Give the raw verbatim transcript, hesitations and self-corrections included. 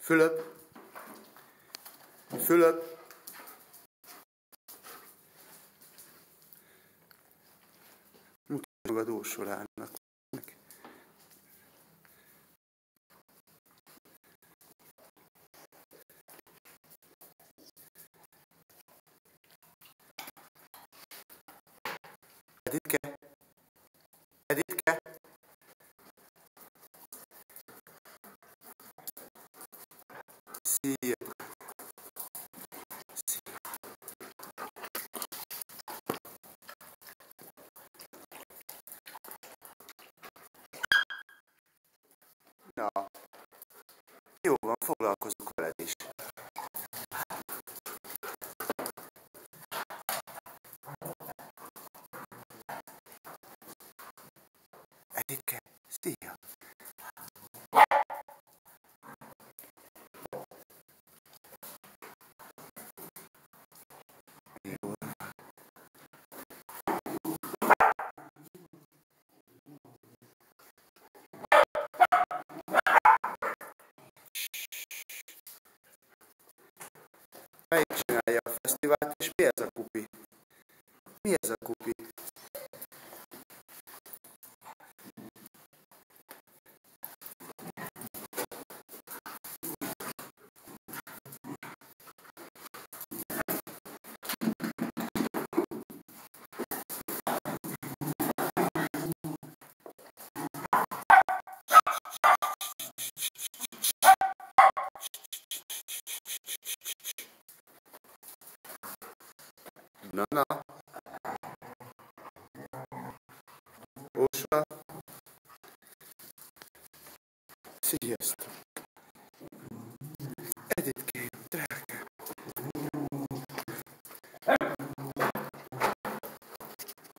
Fülöp, Fülöp, mutasd magad Ursulának. Editke, Editke, szia, szia. Na, jó van, foglalkozunk veled is. Editke, szia. Jó. Melyik csinálja a fesztivált, és mi ez a kupi? Mi ez a kupi? Na, na. Ursula. Sziasztok. Editke.